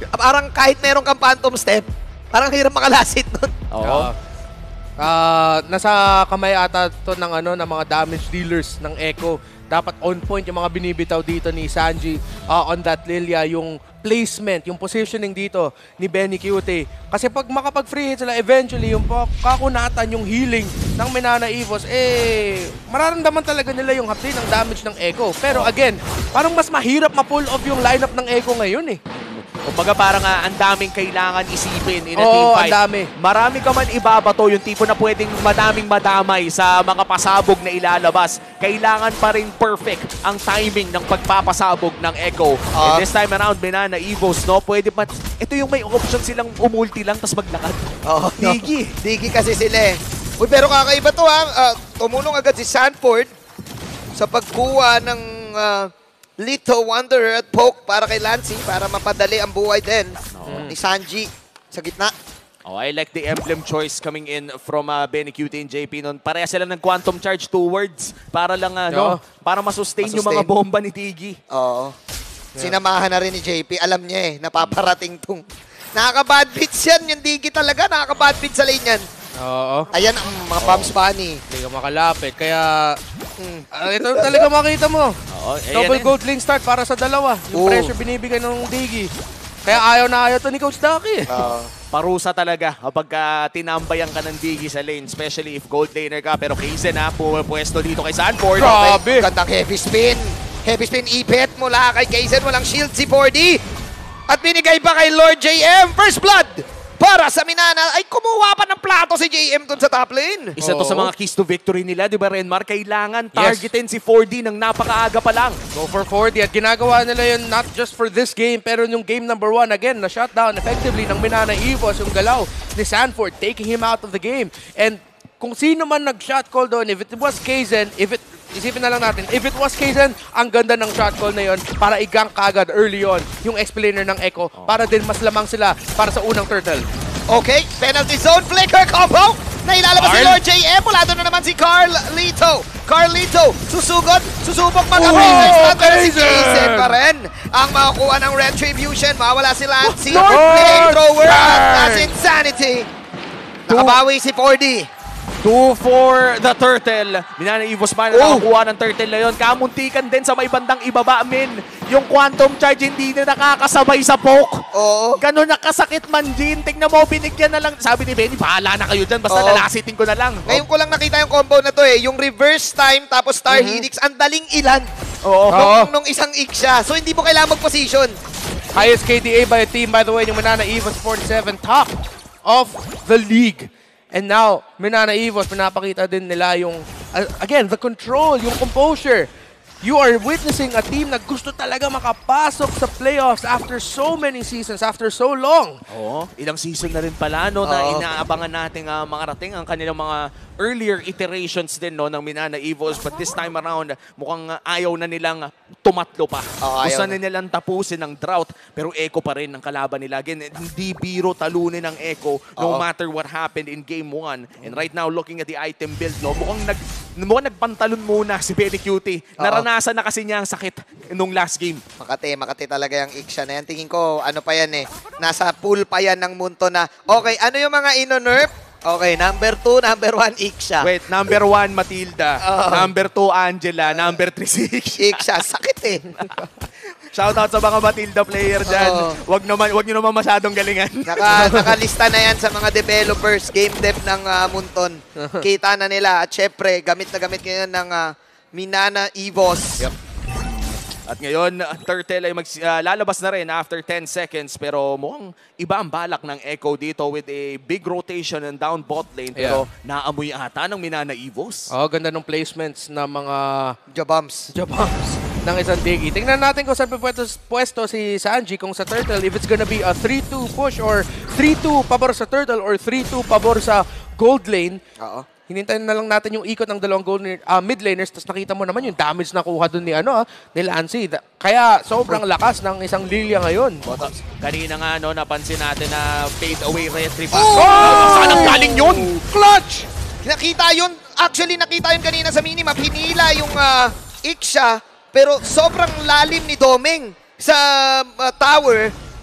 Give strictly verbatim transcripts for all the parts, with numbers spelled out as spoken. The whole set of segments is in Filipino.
Parang kahit meron kang phantom step, parang hirap makalasit nun. Oo. Uh, nasa kamay ata to ng ano ng mga damage dealers ng Echo. Dapat on point yung mga binibitaw dito ni Sanji uh, on that Lilia, yung placement, yung positioning dito ni Benicute. Kasi pag makapag-free hit sila, eventually yung kakunatan, yung healing ng Minana Evos, eh, mararamdaman talaga nila yung hapdi ng damage ng Echo. Pero again, parang mas mahirap ma-pull off yung lineup ng Echo ngayon eh. Kumbaga parang uh, ang daming kailangan isipin in a Oo, team fight. ang dami. Marami ka man ibabato, yung tipo na pwedeng madaming madamay sa mga pasabog na ilalabas. Kailangan pa rin perfect ang timing ng pagpapasabog ng Echo. Uh, And this time around, Minana Evos, no? Pwede pa... Ito yung may option silang umulti lang tapos maglakad. Oo, no. Digi. Digi kasi sila eh. Uy, pero kakaiba to ha. Uh, tumulong agad si Sanford sa pagkuha ng... Uh, Lito, Wanderer at Poke para kay Lancy para mapadali ang buhay din no. ni Sanji sa gitna. Oh, I like the emblem choice coming in from uh, Benicute and J P noon. Pareha sila ng quantum charge towards para lang uh, no, para masustain, masustain yung mga bomba ni Tiggy. Oo. Yeah. Sinamahan na rin ni J P. Alam niya eh, napaparating tong... Nakaka-bad beats yan, yung Tiggy talaga. Nakaka-bad beats sa lane yan. Oo. Ayan ang mga oh. Bombs Bunny. Hindi ka makalapit. Kaya, mm, uh, ito talaga makita mo. Oo, double gold lane start para sa dalawa. Yung oh. pressure binibigay ng Diggy. Kaya ayaw na ayaw to ni Coach Ducky. Uh, parusa talaga kapag uh, tinambayan ka ng Diggy sa lane. Especially if gold laner ka. Pero Kaizen ha, pumwesto dito kay Sanford. Grabe! Gandang heavy spin. Heavy spin ipit mula kay Kaizen. Walang shield si four D. At binigay pa kay Lord J M. First blood! Para sa Minana, ay kumuha pa ng plato si J M dun sa top lane. Isa to sa mga keys to victory nila, di ba Renmar? Kailangan targetin yes. si four D ng napakaaga pa lang. Go for four D. At ginagawa nila yun not just for this game, pero yung game number one, again, na shutdown effectively ng Minana Evos, yung galaw ni Sanford, taking him out of the game. And kung sino man nag-shot call doon, if it was Kaizen, if it isipin na lang natin, if it was Kaizen, ang ganda ng shot call na yun para i-gank kagad early on yung explainer ng Echo para din mas lamang sila para sa unang turtle. Okay, penalty zone, flicker combo! Nailalabas si Lord J M, mula doon na naman si Carlito. Carlito, susugod, susubok mag-appraise. Si Kaizen pa rin ang makakuha ng retribution. Mawala si Lancy, flamethrower, at that's insanity. Nakabawi si four D. Two for the turtle. Minana Evos ba na nakakuha ng turtle na yun. Kamuntikan din sa may bandang ibaba, min. Yung quantum charge hindi na nakakasabay sa poke. Oo. Ganon nakasakit man, Jin. Tignan mo, binigyan na lang. Sabi ni Benny, bahala na kayo dyan. Basta Oo. lalasitin ko na lang. Ngayon ko lang nakita yung combo na to eh. Yung reverse time tapos Star mm-hmm. Helix. Ang daling ilan. Oo. Nung, nung isang ik siya. So hindi mo kailangan mag-position. Highest K D A by a team, by the way, yung Minana Evos forty-seven, top of the league. And now, Minana Evos, pinapakita din nila yung, uh, again, the control, yung composure. You are witnessing a team na gusto talaga makapasok sa playoffs after so many seasons, after so long. Oo, ilang season na rin pala, no, na inaabangan natin uh, makarating ang kanilang mga earlier iterations din, no, ng Minana Evos. But this time around, mukhang uh, ayaw na nilang tumatlo pa. Oh, gusto na nilang tapusin ng drought, pero Echo pa rin ang kalaban nila. Again, hindi biro talunin ng Echo no oh. matter what happened in game one. And right now, looking at the item build, no, mukhang, nag, mukhang nagpantalon muna si Benicute. Naranasan na kasi niya ang sakit nung last game. Makati, makati talaga yung Iksha na yan. Tingin ko, ano pa yan eh, nasa pool pa yan ng Munto na, okay, ano yung mga ino-nerf? Okay, number two, number one, Iksha. Wait, number one, Matilda. Uh, number two, Angela. Number three, si Iksha. Iksha, sakit eh. Shoutout sa mga Matilda player dyan. Uh, wag, naman, wag nyo naman masyadong galingan. Naka, nakalista na yan sa mga developers, game dev ng uh, Munton. Kita na nila. At syempre, gamit na gamit ngayon ng uh, Minana Evos. Yep. At ngayon, Turtle ay mag, uh, lalabas na rin after ten seconds. Pero mukhang iba ang balak ng Echo dito with a big rotation and down bot lane. Pero yeah. naamoy ata ng Minana Evos. Oh, ganda ng placements ng mga Jabams. Jabams ng isang Diggy. Tingnan natin kung saan pwesto, pwesto si Sanji. Kung sa Turtle, if it's gonna be a three two push or three two pabor sa Turtle or three two pabor sa gold lane. Oo. Hinintayin na lang natin yung ikot ng dalawang gold uh, mid laners, tapos nakita mo naman yung damage na kuha dun ni, ano, ni Lancy. Kaya sobrang lakas ng isang Lilia ngayon. Bottoms. Kanina nga no, napansin natin na fade away retry pa. Oh! Oh! Saan ang galing yun? Clutch! Nakita yun, actually nakita yun kanina sa minimap. Hinila yung uh, Iksha, pero sobrang lalim ni Domeng sa uh, tower.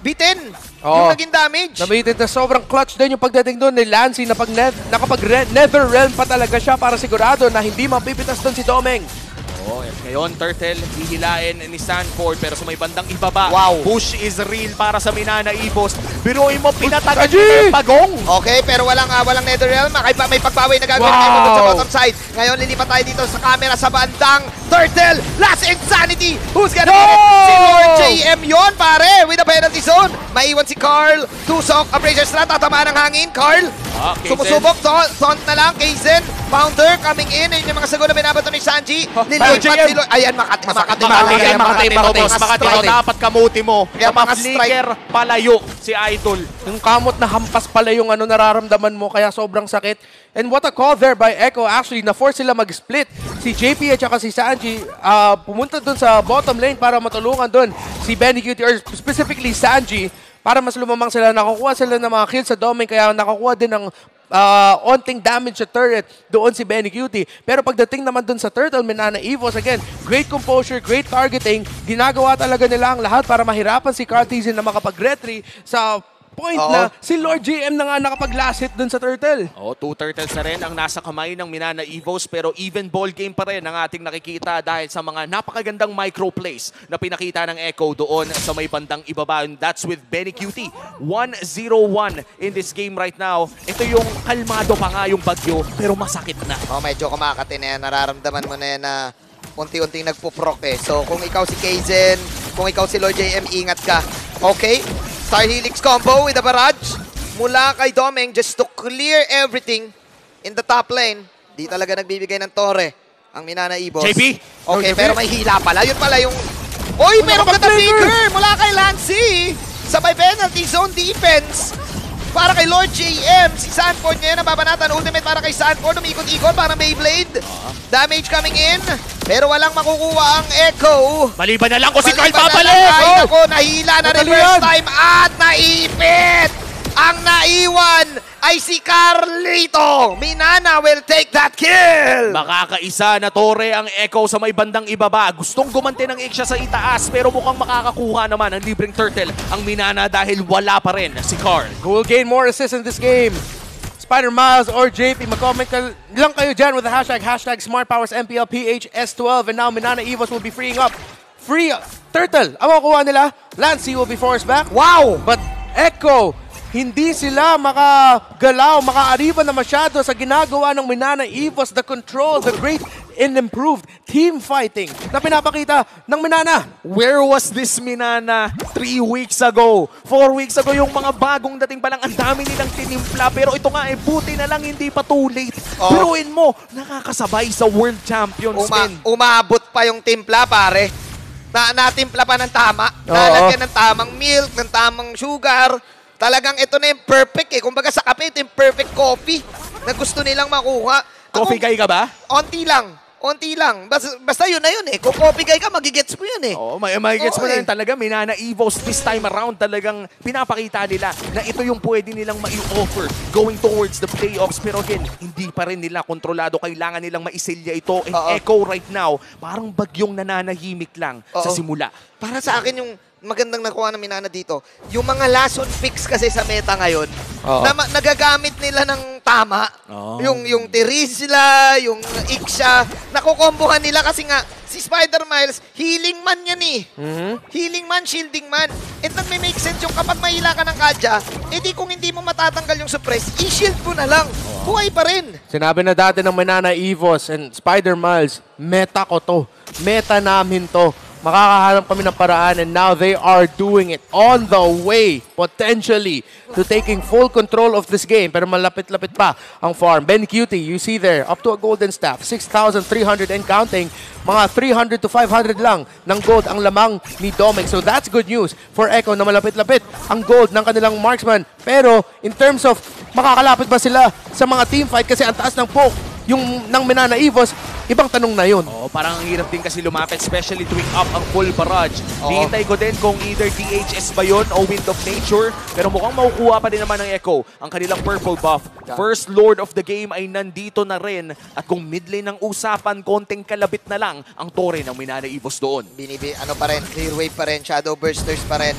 bitin Oo. yung naging damage. Nabitin na sobrang clutch din yung pagdating doon ni Lancy na pag ne nakapag Nether Realm pa talaga siya para sigurado na hindi mapipitas doon si Domeng. Oh, ngayon, Turtle, hihilain ni Sanford pero sa may bandang ibaba. Wow. Push is real para sa Minana Evos. Biruin mo, pinatagan Sanji! niya yung pagong. Okay, pero walang uh, walang Nether Realm. May, may pagbawi na gagawin Wow. tayo doon sa bottom side. Ngayon, lilipat tayo dito sa camera sa bandang Turtle. Last Insanity. Who's gonna No! get it? Si Lord J M yon, pare, with a penalty zone. Maiwan si Carl. Tusok, Abrasive Strat, tatamaan ng hangin. Carl, Ah, Kaizen. sumusubok. Taunt, taunt na lang. Kaizen, Founder coming in. Ayun yung mga sagot na binabato ni Sanji. Lilipat J M. si Lord. Ayan, Makati. Makati. Makati, Makati. Makati, Makati, Makati. Dapat kamuti mo. Kaya mga Flicker, palayo si Idol. Yung kamot na hampas pala yung ano nararamdaman mo kaya sobrang sakit. And what a call there by Echo. Actually, na-force sila mag-split. Si J P at saka si Sanji uh, pumunta dun sa bottom lane para matulungan dun si Benny Cutie or specifically Sanji para mas lumamang sila. Nakukuha sila ng mga kills sa Domeng kaya nakakuha din ng uh, onting damage sa turret doon si Benny Cutie. Pero pagdating naman dun sa Turtle, Minana Evos, again, great composure, great targeting. Ginagawa talaga nila ang lahat para mahirapan si Cartesian na makapag-retry sa point Oo. na si Lord J M na nga nakapag-last hit dun sa Turtle. Oh, two Turtles na rin ang nasa kamay ng Minana Evos pero even ball game pa rin ang ating nakikita dahil sa mga napakagandang micro plays na pinakita ng Echo doon sa may bandang ibaba. And that's with Benny Cutie. one zero one in this game right now. Ito yung kalmado pa nga yung bagyo pero masakit na. Oh, medyo kumakati na yan. Nararamdaman mo na yan na unti-unting nagpuprok eh. So, kung ikaw si Kaizen, kung ikaw si Lord J M, ingat ka. Okay. Star Helix combo with a barrage mula kay Domeng just to clear everything in the top lane. Di talaga nagbibigay ng tore ang Minana Evos. J P! Okay, Oh, J P. pero may hila pala. Yun pala yung... Oy, meron ka na figure mula kay Lancy! Sabay penalty zone defense para kay Lord J M. Si Sanford ngayon nababanatan. Ultimate para kay Sanford. Umikot-ikot para Beyblade. Damage coming in. Pero walang makukuha ang Echo. Maliban na lang kung si Carl Maliban na babalik! lang. Ay, Oh! naku, nahila na Madali reverse yan. time at naipit! Ang naiwan ay si Carlito. Minana will take that kill. Makakaisa na tore ang Echo sa may bandang ibaba. Gustong gumanti ng Iksha sa itaas pero mukhang makakakuha naman ang libreng Turtle ang Minana dahil wala pa rin si Carl. Who will gain more assists in this game? Spider Miles or J P, mag-comment ka lang kayo dyan with the hashtag, hashtag SmartPowersMPLPH S twelve. And now Minana Evos will be freeing up. Free Turtle. Ang makukuha nila, Lancy will be forced back. Wow! But Echo, hindi sila makagalaw, makaariba na masyado sa ginagawa ng Minana Evos. The control, the great and improved team fighting na pinapakita ng Minana. Where was this Minana three weeks ago? Four weeks ago, yung mga bagong dating pa lang, ang dami nilang tinimpla. Pero ito nga, eh, buti na lang hindi pa too late. Oh. Biruin mo, nakakasabay sa World Champions, Uma men. umabot pa yung timpla, pare. Na natimpla pa ng tama. Oo. Nalagyan ng tamang milk, ng tamang sugar. Talagang ito na yung perfect eh. Kumbaga sa kape, ito yung perfect coffee na gusto nilang makuha. Coffee guy ka ba? Onti lang. Onti lang. Basta, basta yun na yun eh. Kung coffee guy ka, magigets mo yun eh. Oo, may, may gets mo Oo na eh. rin talaga. Minana Evos this time around talagang pinapakita nila na ito yung pwede nilang mai-offer going towards the playoffs. Pero again, hindi pa rin nila kontrolado. Kailangan nilang maisilya ito. And Oo. Echo right now, parang bagyong nananahimik lang sa Oo. simula. Para sa akin yung magandang nakuha ng Minana dito, yung mga last on picks kasi sa meta ngayon, Oo. na ma- nagagamit nila ng tama. Oo. Yung yung Terizla, yung Iksha, nakukombohan nila kasi nga si Spider Miles, healing man yan eh. Mhm. Healing man, shielding man. And nagme-make sense yung kapag mahila ka ng Kadya, edi kung hindi mo matatanggal yung suppress, i-shield mo na lang. Buhay pa rin. Sinabi na dati ng Minana Evos and Spider Miles, meta ko to. Meta namin to. Makakahanap kami ng paraan and now they are doing it on the way, potentially, to taking full control of this game. Pero malapit-lapit pa ang farm. Ben Cutie, you see there, up to a golden staff, six thousand three hundred and counting. Mga three hundred to five hundred lang ng gold ang lamang ni Domeng. So that's good news for Echo na malapit-lapit ang gold ng kanilang marksman. Pero in terms of makakalapit ba sila sa mga team fight kasi ang taas ng poke yung ng Minana Evos, ibang tanong na yun. Oh, parang ang hirap din kasi lumapit, especially tuwing up ang full barrage. Oo. Hihintay ko din kung either D H S ba yun o Wind of Nature. Pero mukhang makukuha pa din naman ng Echo ang kanilang purple buff. First Lord of the game ay nandito na rin. At kung mid lane ng usapan, konting kalabit na lang ang tore ng Minana Evos doon. Binibi, ano pa rin, clear wave pa rin, shadow bursters pa rin.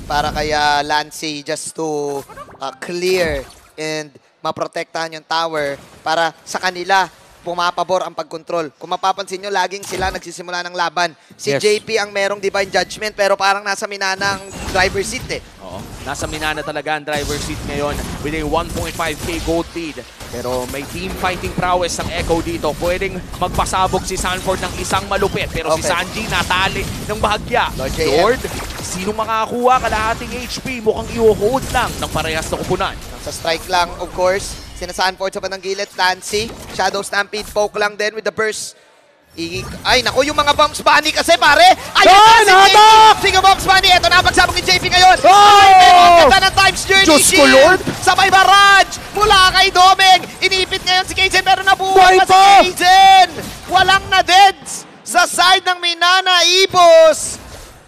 para kaya Lancy just to uh, clear and maprotektahan yung tower para sa kanila pumapabor ang pagkontrol. Kung mapapansin nyo, laging sila nagsisimula ng laban. Si Yes. J P ang merong Divine Judgment pero parang nasa Minana ang driver seat eh. Oo. Nasa Minana talaga ang driver seat ngayon with a one point five K gold lead. Pero may team fighting prowess ang Echo dito. Pwedeng magpasabog si Sanford ng isang malupit. Pero si Okay. Sanji natali ng bahagya. Lord J M. Lord, sino makakuha kalahating H P? Mukhang i-hold lang ng parehas na kupunan. Sa strike lang, of course. Sina Sanford sa bandang gilid. Lancy. Shadow Stampede. Poke lang din with the burst. I Ay, naku, yung mga Bombs Bunny kasi, pare! Ay, Yan, si J P! hatak! Sige, Bombs Bunny! Ito na, pagsabog ni J P ngayon! Oh! Ay, meron ganda ng Times Journey Diyos ko, Shield! Lord! Sabay barrage! Mula kay Domeng! Inipit ngayon si Kaizen, pero nabuhay Buhay pa si pa! Kaizen! Walang na-deads sa side ng Minana Evos!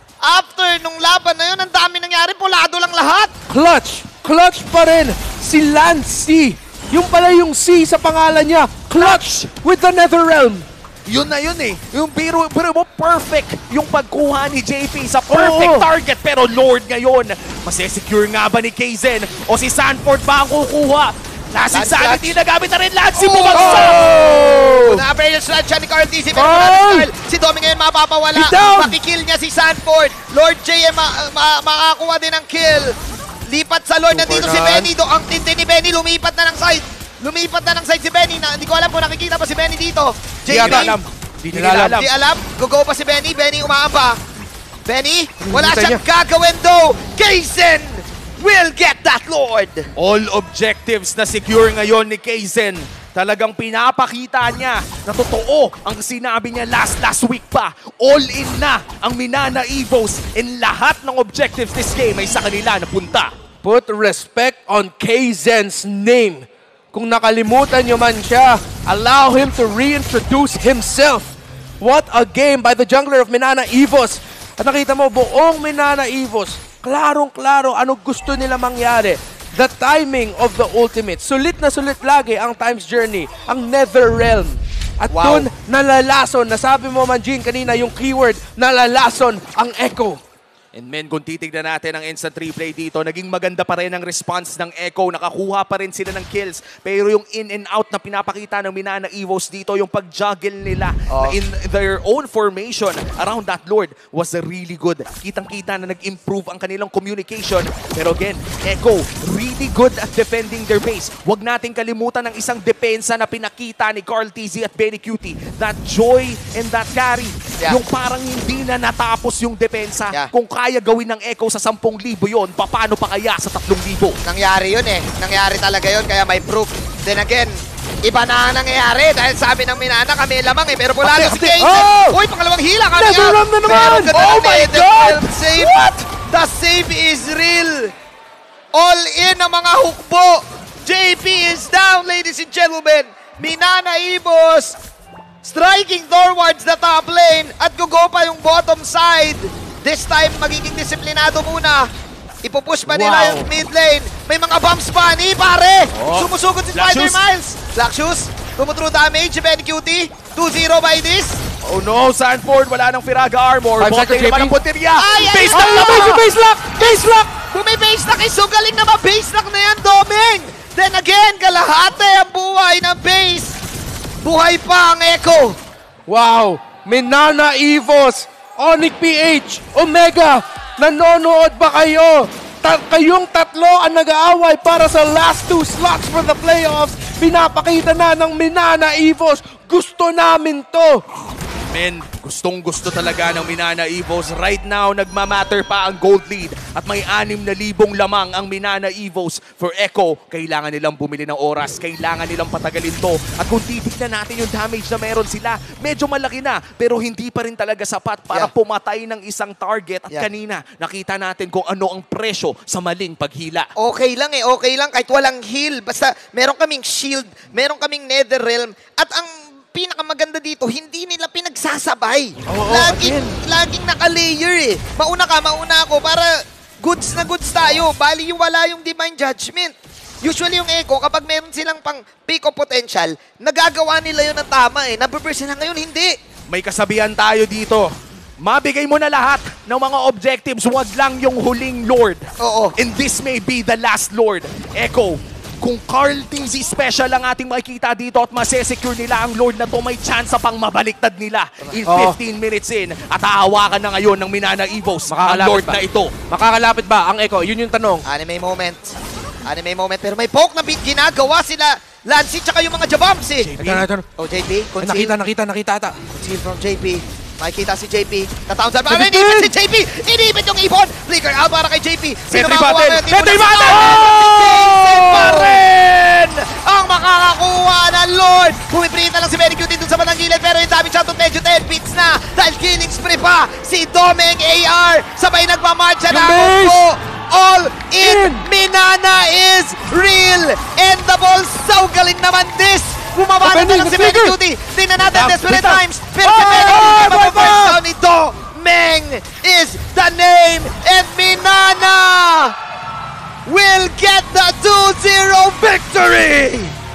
After nung laban na yun, ang dami nangyari, pulado lang lahat! Clutch! Clutch pa rin si Lancy. Yung pala yung C sa pangalan niya. Clutch with the Netherrealm. Yun na yun eh. Yung biro, biro mo, perfect yung pagkuha ni J P sa perfect Oo. target. Pero Lord ngayon, masesecure nga ba ni Kaizen? O si Sanford ba ang kukuha? Last Lance insanity Clutch. na gamit na rin. Lancy Oh! bumagsak! Oh! Na-average slot siya ni Carl T C, pero Carl! wala si Carl. Si Domi ngayon mapapawala. He's down! Makikill niya si Sanford. Lord J M ma ma makakuha din ng kill. Lipat sa Lord, Super nandito si nuts. Benny. Do, ang tindi ni Benny, lumipat na ng side. Lumipat na ng side si Benny. Na, hindi ko alam kung nakikita pa si Benny dito. Di J P, nila alam. Di Nila nila alam. alam. di alam. Gugo pa si Benny. Benny umaamba. Benny, wala Hinihintay siyang gagawin though. Kaizen will get that Lord. All objectives na secure ngayon ni Kaizen. Talagang pinapakita niya na totoo ang sinabi niya last last week pa. All in na ang Minana Evos and lahat ng objectives this game ay sa kanila napunta. Put respect on Kaizen's name. Kung nakalimutan nyo man siya, allow him to reintroduce himself. What a game by the jungler of Minana Evos. At nakita mo, buong Minana Evos, klarong-klaro ano gusto nila mangyari. The timing of the ultimate. Sulit na sulit lagi ang Time's Journey, ang Netherrealm. At Wow. doon, nalalason. Nasabi mo man, Jean, kanina yung keyword, nalalason ang Echo. And men, kung titignan natin ang instant replay dito, naging maganda pa rin ang response ng Echo. Nakakuha pa rin sila ng kills. Pero yung in and out na pinapakita ng Minana Evos dito, yung pag-juggle nila Oh. na in their own formation around that Lord was really good. Kitang-kita na nag-improve ang kanilang communication. Pero again, Echo, really good at defending their base. Huwag nating kalimutan ang isang depensa na pinakita ni Carl T Z at Benny Cutie. That joy and that carry. Yeah. Yung parang hindi na natapos yung depensa. Yeah. Kung kaya gawin ng Echo sa ten thousand yon, paano pa kaya sa three thousand? Nangyari yun eh. Nangyari talaga yun, kaya may proof. Then again, iba na ang nangyayari dahil sabi ng Minana, kami lamang eh. Pero pulalo si Ate, ate. Kaizen. Oh! Uy, pangalawang hila. Kami Netherrealm na naman! Meron ka na Oh ng my Netherrealm God! Save. What? The save is real. All in ang mga hukbo. J P is down, ladies and gentlemen. Minana Evos striking towards the top lane at gugo pa yung bottom side. This time, magiging disiplinado muna. Ipupush pa nila Wow. yung mid lane. May mga bumps pa ni pare. Oh. Sumusugod si Black Spider Shoes. Miles. Black Shoes. Tumutro damage. Ben Cutie. two zero by this. Oh no, Sanford, wala ng Firaga armor. Five Bote seconds, naman J P. ang punteriya. Ay, ay, Base ay, lock ay, naman! ay, Base lock! Base lock! Bumi-base lock eh. So galing na ma-base lock na yan, Doming. Then again, kalahati ang buhay ng base. Buhay pa ang Echo. Wow! Minana Evos, Onyx P H, Omega, nanonood ba kayo? Ta kayong tatlo ang nag-aaway para sa last two slots for the playoffs. Pinapakita na ng Minana Evos. Gusto namin to. Men, gustong gusto talaga ng Minana Evos. Right now, nagmamatter pa ang gold lead. At may anim na libong lamang ang Minana Evos. For Echo, kailangan nilang bumili ng oras. Kailangan nilang patagalin to. At kung titignan natin yung damage na meron sila, medyo malaki na. Pero hindi pa rin talaga sapat para Yeah. pumatay ng isang target. At Yeah. kanina, nakita natin kung ano ang presyo sa maling paghila. Okay lang eh, okay lang kahit walang heal. Basta meron kaming shield, meron kaming Netherrealm. At ang pinakamaganda dito, hindi nila pinagsasabay. Oo, laging, again. laging naka-layer eh. Mauna ka, mauna ako para goods na goods tayo. Bali yung wala yung Divine Judgment. Usually yung Echo, kapag meron silang pang peak of potential, nagagawa nila yun ng tama eh. Nababurst sila ngayon, hindi. May kasabihan tayo dito. Mabigay mo na lahat ng mga objectives, wag lang yung huling Lord. Oo. And this may be the last Lord. Echo, kung Carl T Z special ang ating makikita dito at masesecure nila ang Lord na to, may chance pang mabaliktad nila in Oo. fifteen minutes in. At hahawakan na ngayon ng Minana Evos ang Makakalapit Lord ba? na ito. Makakalapit ba ang Echo? Yun yung tanong. Anime moment. Anime moment. Pero may poke na bi- ginagawa sila Lancy tsaka yung mga Jabams eh. Ito na, ito na. Oh, J P. Ay, Conceal. nakita, nakita, nakita ata. Conceal from J P. Makikita si J P. Tataon sa... Ano, inibit si J P! Inibit yung ibon! Flicker out para kay J P. Sino Petri makakuha battle! ngayon? Petri Timon na battle! sa- Jason pa rin! Ang makakakuha ng Lord! Pumiprita lang si Very Cute dito sa bandang gilid pero yung damage shot medyo ten beats na dahil killing spree pa si Domeng A R sabay nagmamarcha na Yung base! po. All in! In! Minana is real! And the ball so galing naman this! Bumaba na Opening, lang si the Very figure! Cutie! Tingnan natin Bita, desperate bita. times! Pero si Oh, Very Cutie oh, mapapirst bye-bye! down ni Domeng is the name and Minana will get the two zero victory!